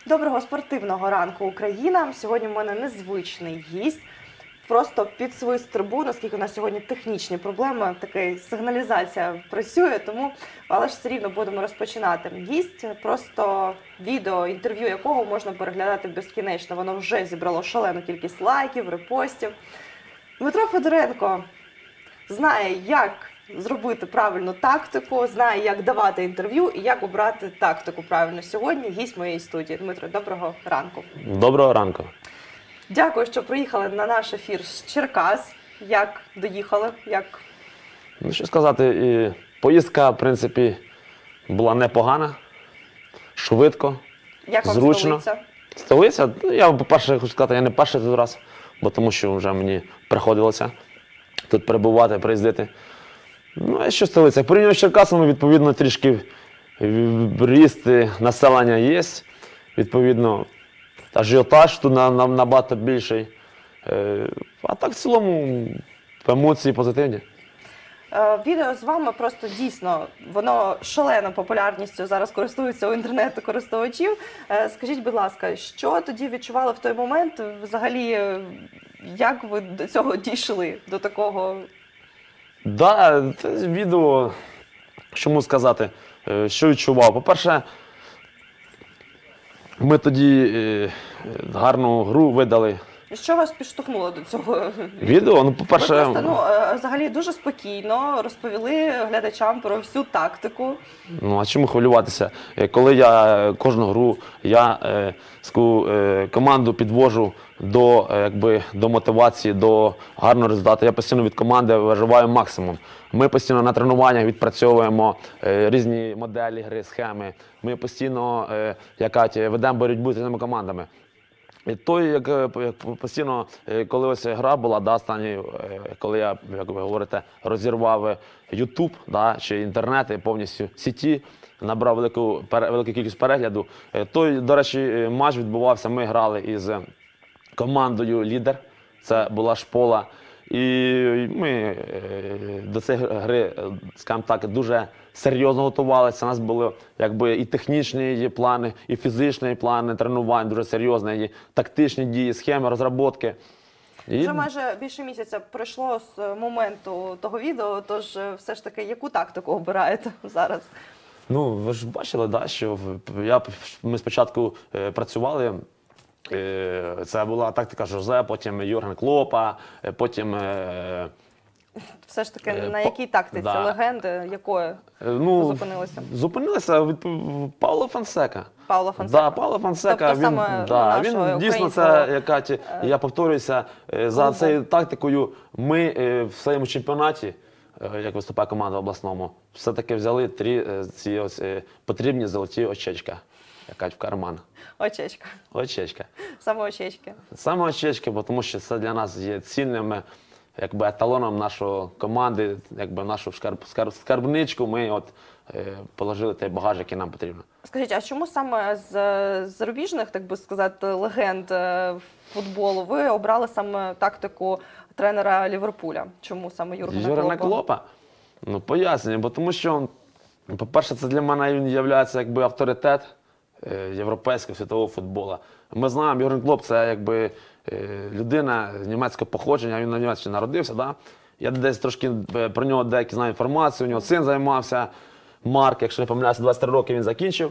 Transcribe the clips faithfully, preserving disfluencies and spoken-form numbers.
Доброго спортивного ранку, Україна! Сьогодні в мене незвичний гість. Просто під свист трибун, оскільки у нас сьогодні технічні проблеми, така сигналізація працює, тому, але ж все рівно будемо розпочинати. Гість, просто відео, інтерв'ю якого можна переглядати безкінечно. Воно вже зібрало шалену кількість лайків, репостів. Дмитро Федоренко знає, як зробити правильну тактику, знає, як давати інтерв'ю і як обрати тактику правильно. Сьогодні гість моєї студії. Дмитро, доброго ранку. Доброго ранку. Дякую, що приїхали на наш ефір з Черкас. Як доїхали? Як... Ну, що сказати, і поїздка, в принципі, була непогана, швидко, Як вам зручно. столиця? Столиця? Я, по-перше, хочу сказати, я не перший тут раз, бо тому що вже мені приходилося тут перебувати, приїздити. Ну, а що столиця? Порівняно з Черкасами, відповідно, трішки ріст населення є, відповідно, ажіотаж тут набагато більший. А так, в цілому, емоції позитивні. Відео з вами просто дійсно, воно шалено популярністю зараз користується у інтернету-користувачів. Скажіть, будь ласка, що тоді відчували в той момент? Взагалі, як ви до цього дійшли, до такого? Так, да, це відео, чому сказати, що відчував. По-перше, ми тоді гарну гру видали. Що вас підштовхнуло до цього відео? Ну, по-перше, ви просто, ну, взагалі дуже спокійно розповіли глядачам про всю тактику. Ну, а чому хвилюватися? Коли я кожну гру, я е, е, команду підвожу до, е, якби, до мотивації, до гарного результату. Я постійно від команди виживаю максимум. Ми постійно на тренуваннях відпрацьовуємо е, різні моделі гри, схеми. Ми постійно е, як, ведемо боротьбу з різними командами. І той, як, як постійно, коли ось гра була, да, останній, коли я, як ви говорите, розірвав ютуб, да, чи інтернет, і повністю сіті, набрав велику, велику кількість перегляду, той, до речі, матч відбувався, ми грали із командою «Лідер», це була шпола. І ми до цієї гри, скажімо так, дуже серйозно готувалися. У нас були якби і технічні плани, і фізичні плани тренувань, дуже серйозні, і тактичні дії, схеми, розробки. І... Вже майже більше місяця пройшло з моменту того відео, тож все ж таки, яку тактику обираєте зараз? Ну, ви ж бачили, да, що я, ми спочатку працювали. Це була тактика Жозе, потім Юрген Клопа, потім... Все ж таки, на якій тактиці, да. Легенди, якої ну, ви зупинилися? Зупинилися від Пауло Фонсека. Пауло Фонсека. Да, Пауло Фонсека, тобто, він, саме да, він дійсно, це, яка, я повторююся, за цією тактикою ми в своєму чемпіонаті, як виступає команда в обласному, все-таки взяли три ці ось потрібні золоті очечка. Якась в карман. Очечка. Очечка. Саме очечки. Саме очечки, бо тому що це для нас є цінним, якби, еталоном нашої команди, якби нашу скарб, скарб, скарбничку ми от е, положили той багаж, який нам потрібно. Скажіть, а чому саме з зарубіжних, так би сказати, легенд футболу ви обрали саме тактику тренера Ліверпуля? Чому саме Юргена Клопа? Юргена Клопа? Ну, пояснюю, бо тому що, по-перше, це для мене він є якби авторитет європейського світового футболу. Ми знаємо, Юрген Клоп – це якби людина німецького походження, він на Німеччині народився. Да? Я десь трошки про нього деякі знаю інформацію, у нього син займався, Марк, якщо не помиляюся, двадцять три роки він закінчив.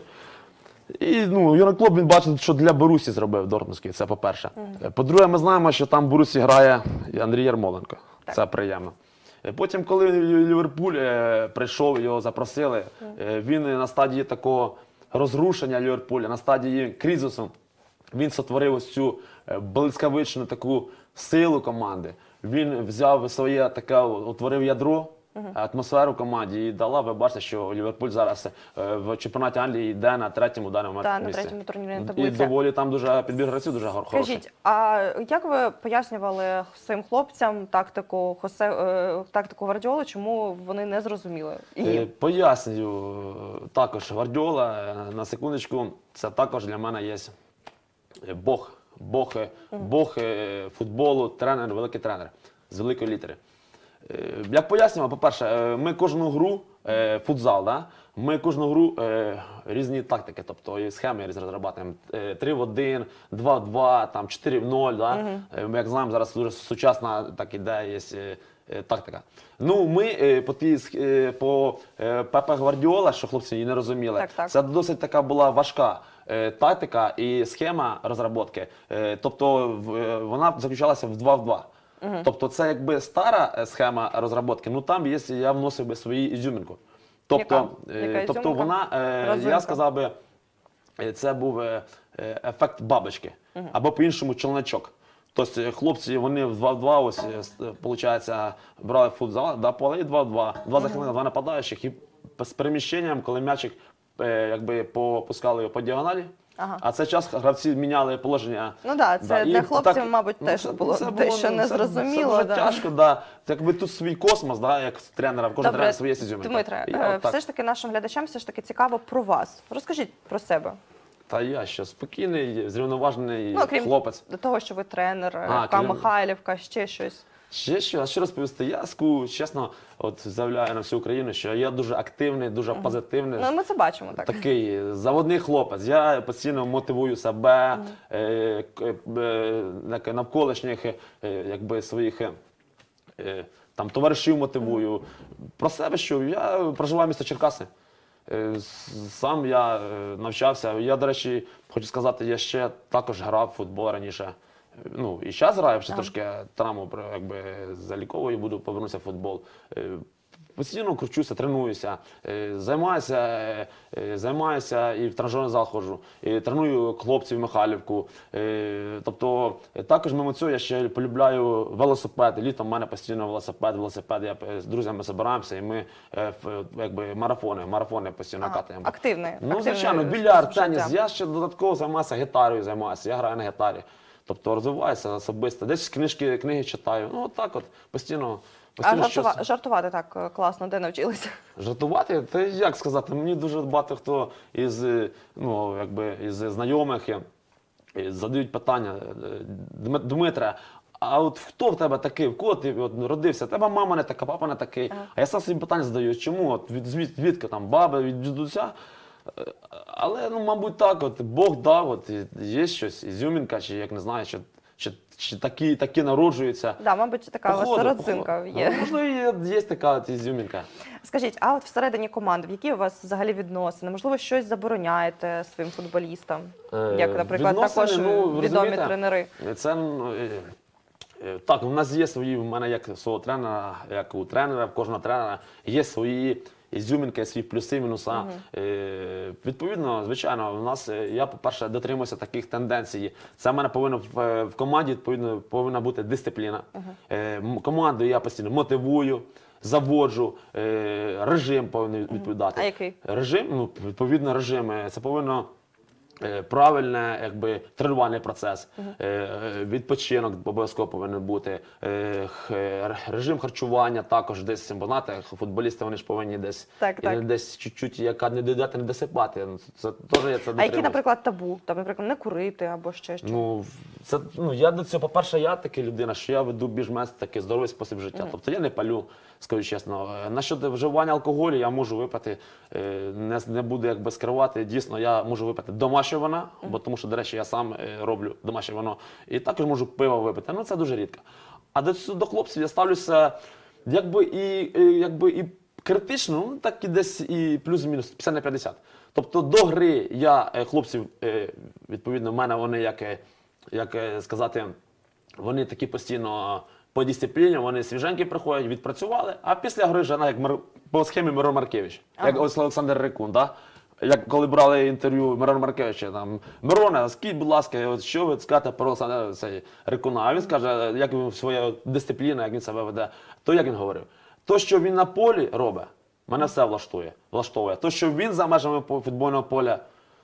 І ну, Юрген Клоп, він бачить, що для Борусі зробив Дортмундський, це по-перше. Mm. По-друге, ми знаємо, що там в Борусі грає Андрій Ярмоленко, так. Це приємно. Потім, коли Ліверпуль прийшов, його запросили, mm. він на стадії такого розрушення Ліверпуля, на стадії кризису, він сотворив ось цю блискавичну таку силу команди. Він взяв своє таке, утворив ядро, атмосферу в команді і дала, ви бачите, що Ліверпуль зараз в чемпіонаті Англії йде на третьому даному місці. Так, на третьому турнірі таблиці. І доволі там дуже підбір гравців дуже хороший. Скажіть, а як ви пояснювали своїм хлопцям тактику Хосе, тактику Гвардіоли, чому вони не зрозуміли її? Пояснюю. Також Гвардіола, на секундочку, це також для мене є Бог. Бог, Бог футболу, тренер, великий тренер з великої літери. Як пояснював, по-перше, ми кожну гру, футзал, да, Ми кожну гру е, різні тактики, тобто і схеми різні розробляємо. Е, три в один, два в два, там, чотири в ноль. Да? Е, Ми, як знаємо, зараз дуже сучасна так іде, є е, е, тактика. Ну, ми е, по, тій, сх- е, по е, Пепе Гвардіола, що хлопці її не розуміли, Так, так. це досить така була важка е, тактика і схема розробки. Е, тобто в- е, вона заключалася в два в два. Тобто це якби стара е, схема розробки, ну там є, я вносив би свою ізюминку. Тобто, Яка? е, Яка тобто ізюминка? вона, е, Розинка. я сказав би, е, це був е, е, ефект бабочки, або по-іншому челночок. Тобто е, хлопці, вони в два в два, ось, е, с- е, получається, брали футзал, да, поле і два в два. Два захисника, два нападаючих, і з переміщенням, коли м'ячик е, якби попускали його по діагоналі, Ага. а цей час гравці міняли положення. Ну да, це і для хлопців, так, мабуть, ну, теж це- було це дещо ну, це- незрозуміло, Це дуже да. тяжко, да. Це якби тут свій космос, да, як тренера, кожен Добре, тренер своє ізюминка. Дмитре, І я е, отак. все ж таки нашим глядачам все ж таки цікаво про вас. Розкажіть про себе. Та я що, спокійний, зрівноважений Ну, окрім хлопець. до того, що ви тренер, А, Еф Ка крім- Михайлівка, ще щось. Ще що, а що розповісти? Я ску, чесно, от заявляю на всю Україну, що я дуже активний, дуже позитивний. Ну, ми це бачимо так. Такий заводний хлопець. Я постійно мотивую себе, е, к- е, як навколишніх е, якби, своїх е, е, там, товаришів мотивую. Про себе, що я проживаю місто Черкаси. Е, с- Сам я е, навчався. Я, до речі, хочу сказати, я ще також грав в футбол раніше. Ну, і зараз граю, ще трошки травму про- якби, заліковую, буду повернутися в футбол. Е, Постійно кручуся, тренуюся, е, займаюся, е, е, займаюся і в тренажерний зал ходжу, і треную хлопців в Михайлівку. Е, Тобто е, також мимо цього я ще полюбляю велосипед. Літом в мене постійно велосипед, велосипед. Я е, з друзями збираємося і ми е, в- якби марафони, марафони постійно Ага, катаємо. активний. Ну, активний звичайно, спосіб більярд, життя. теніс. Я ще додатково займаюся гітарою, займаюся. Я граю на гітарі. Тобто розвиваюся особисто. Десь книжки, книги читаю. Ну, отак от, постійно. А постійно жартува... щось. жартувати так е, класно, де навчилися? Жартувати? Та як сказати, мені дуже багато хто із, е, ну, якби, із знайомих е, е, задають питання. е, «Дми- Дмитре, а от хто в тебе такий, в кого ти от, родився? Тебе мама не така, папа не такий. А я сам собі питання задаю, чому? От, від, звід, звідки там, баби, від дідуся? Е, Але, ну, мабуть, так, от, Бог дав, от, і є щось, ізюмінка, чи як не знаю, чи, чи, чи такі, такі народжуються. Да, мабуть, така у вас Походу, родзинка походу. є. Ну, можливо, є, є така от ізюмінка. Скажіть, а от всередині команди, в які у вас взагалі відносини? Можливо, щось забороняєте своїм футболістам? Е, Як, наприклад, відносини, також ну, відомі розумієте, тренери. Це ну, е, е, так, у нас є свої, в мене як свого тренера, як у тренера, в кожного тренера є свої ізюмінки, свої плюси, мінуса. Е, відповідно, звичайно, у нас е, я, по-перше, дотримуюся таких тенденцій. Це в мене повинно в, в команді відповідно повинна бути дисципліна. Е, м- команду я постійно мотивую. Заводжу, е, режим повинен відповідати. А який? Режим, ну, відповідно, режим. е, Це повинно е, правильне, якби, тренувальний процес. Е, е, Відпочинок обов'язково повинен бути. Е, х- е, Режим харчування також десь, бо знаєте, футболісти вони ж повинні десь, Так, так. е, десь чуть-чуть, яка не додати, не досипати. Ну, Це теж я це А які, дотримуюсь. наприклад, табу? Там, наприклад, не курити або ще щось? Ну, це, ну, я до цього, по-перше, я така людина, що я веду більш-менш такий здоровий спосіб життя. Тобто я не палю, скажу чесно. Е, Насчет вживання алкоголю я можу випити, е, не, не буду якби скривати. Дійсно, я можу випити домашнє вина, бо тому що, до речі, я сам е, роблю домашнє вино. І також можу пиво випити. Ну, це дуже рідко. А до, цього- до хлопців я ставлюся якби і, е, якби і критично, ну так і десь і плюс-мінус п'ятдесят на п'ятдесят. Тобто до гри я е, хлопців, е, відповідно, в мене вони, як, е, як е, сказати, вони такі постійно по дисципліні, вони свіженькі приходять, відпрацювали, а після гри вже як Мир- по схемі Мирон Маркевич, як ось Олександр Рикун, да? Як коли брали інтерв'ю Мирона Маркевича, там, Мироне, скажіть, будь ласка, от що ви скажете про Олександра цей, Рикуна? А він скаже, як він своя дисципліна, як він себе веде. То як він говорив? То, що він на полі робить, мене все влаштує, влаштовує. То, що він за межами по- футбольного поля,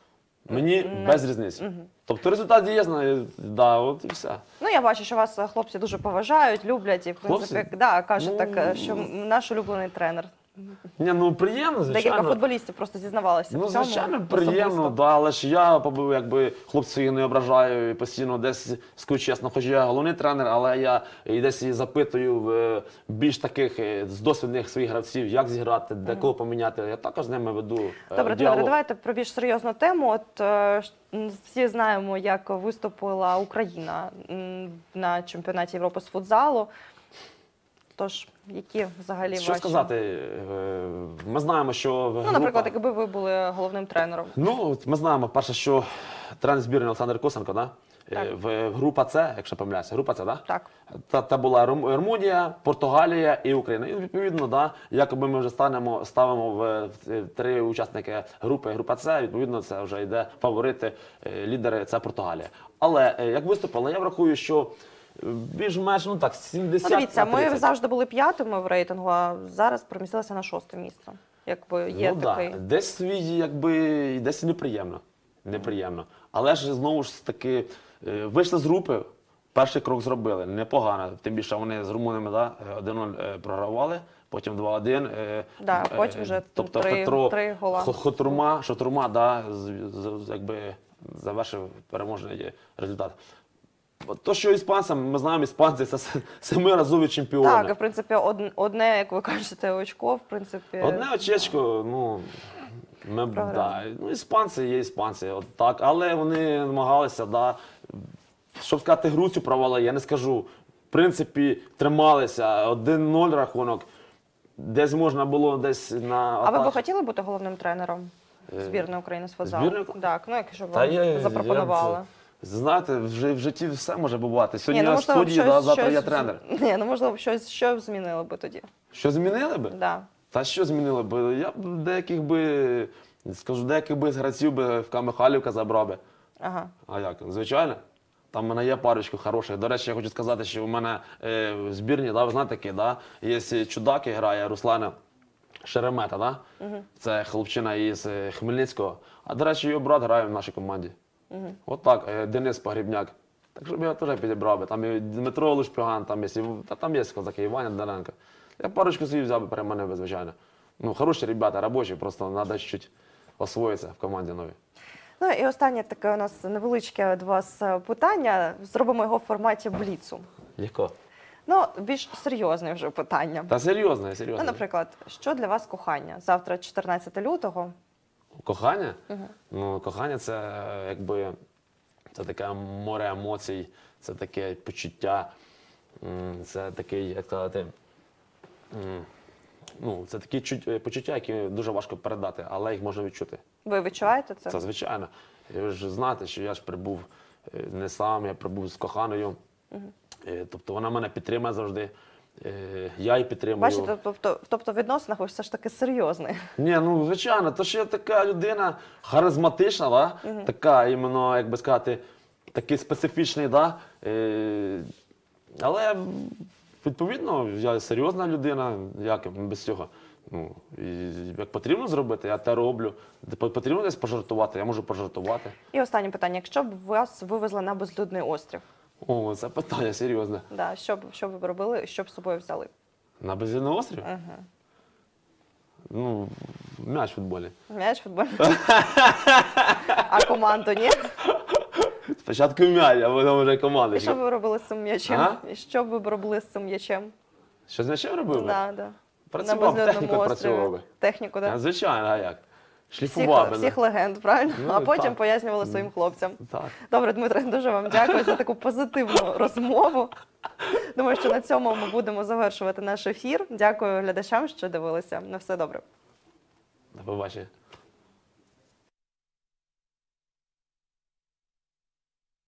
мені без різниці. Тобто результат є, знаю, да, от і все. Ну, я бачу, що вас е, хлопці дуже поважають, люблять і, в принципі, Хлопці? да, кажуть Ну, так, е, що м, наш улюблений тренер. Ні, ну приємно, звичайно. Декілька футболістів просто зізнавалися Ну, в цьому. звичайно, особисто. приємно, да, але ж я побив, якби хлопців не ображаю і постійно десь скажу чесно, хоч я головний тренер, але я і десь і запитую е, більш таких е, з досвідних своїх гравців, як зіграти, де кого поміняти. Я також з ними веду е, Добре, діалог. Дмитро, давайте про більш серйозну тему. От е, ш- м, всі знаємо, як виступила Україна м, на чемпіонаті Європи з футзалу. Тож, які взагалі Що ваші... сказати, е, ми знаємо, що група... Ну, наприклад, якби ви були головним тренером. Ну, от ми знаємо, перше, що тренер збірної Олександр Косенко, да? Так. Е, в в група С, якщо помиляюся, група С, да? Так. Та, та була Рум- Румунія, Португалія і Україна. І відповідно, да, якоби ми вже станемо, ставимо в, в три учасники групи група С, відповідно, це вже йде фаворити, е, лідери, це Португалія. Але е, як виступили, я врахую, що е, більш-менш, ну так, сімдесят Ну, дивіться, на ми тридцять. завжди були п'ятими в рейтингу, а зараз перемістилися на шосте місце. Якби є Ну, такий... да. Десь свій, якби, десь і неприємно. Неприємно. Але ж знову ж таки, е, вийшли з групи, перший крок зробили. Непогано. Тим більше вони з румунами да, один нуль е, програвали, потім два один. е, Да, е, потім вже тобто три- Петро три гола. Хо- Хотурма, Шотурма да, з- з- якби, завершив переможний результат. От то, що іспанцям, ми знаємо, іспанці це с- семиразові чемпіони. Так, і, в принципі, од- одне, як ви кажете, очко, в принципі... Одне очечко, ну, ми, б- Програли. да, ну, іспанці є іспанці, от так, але вони намагалися, да, щоб сказати, гру цю провали, я не скажу. В принципі, трималися, один нуль рахунок, десь можна було десь на А ви б атак- хотіли бути головним тренером збірної України з футзалу? збірної? Так, ну якщо б Та вам я- запропонували. я- Знаєте, вже в житті все може бувати. Сьогодні Ні, я в можливо, б студії, да, завтра щось- я тренер. Ні, ну можливо, б щось, що б змінили би тоді? Що змінили би? Да. Та що змінили би? Я б деяких би, скажу, деяких би з гравців би в Ка Михайлівка забрав би. Ага. А як? Звичайно. Там в мене є парочку хороших. До речі, я хочу сказати, що у мене е, в збірні, да, ви знаєте такі, да, є чудак, який грає Руслана Шеремета, да? Угу. Це хлопчина із е, Хмельницького. А до речі, його брат грає в нашій команді. Угу. От так, е, Денис Погрібняк. Так що б я теж підібрав би. Там і Дмитро Лушпіган, там є, і- та там є козаки, Іваня Даренко. Я парочку собі взяв би, переманив би, звичайно. Ну, хороші ребята, робочі, просто треба чуть-чуть освоїтися в команді новій. Ну і останнє таке у нас невеличке до вас е, питання. Зробимо його в форматі бліцу. Легко. Ну, більш серйозне вже питання. Та серйозно, Ну, серйозно. наприклад, що для вас кохання? Завтра, чотирнадцятого лютого. Кохання? Ну, кохання це е, якби це таке море емоцій, це таке почуття, м, це такий, як сказати, м, ну, це такі чуть- е, почуття, які дуже важко передати, але їх можна відчути. Ви відчуваєте це? Це звичайно. І ви ж знаєте, що я ж прибув е, не сам, я прибув з коханою. Е, Тобто вона мене підтримує завжди. е, Я її підтримую. Бачите, тобто, тобто в відносинах ви все ж таки серйозний. Ні, ну звичайно, то що я така людина харизматична, да? Така, іменно, як би сказати, такий специфічний, да? е, але відповідно я серйозна людина, як без цього. Ну, і як потрібно зробити, я те роблю. Потрібно десь пожартувати, я можу пожартувати. І останнє питання. Якщо б вас вивезли на безлюдний острів, О, це питання серйозне. да, що б, що б ви робили, що б з собою взяли? На безвільний острів? Угу. Ну, м'яч в футболі. М'яч футбольний? А команду ні? Спочатку м'яч, а потім вже І команда. що б ви робили з цим м'ячем? А? І що б ви робили з цим м'ячем? Що з м'ячем робив? би? Да, да. Працював, на техніку безлюдному працював острові. би. Техніку, А, так? звичайно, а як? Всіх, Шліфував би. всіх легенд, правильно? Ну, А потім так. пояснювали своїм хлопцям. Так. Добре, Дмитро, дуже вам дякую за таку позитивну розмову. Думаю, що на цьому ми будемо завершувати наш ефір. Дякую глядачам, що дивилися. На все добре. До побачення.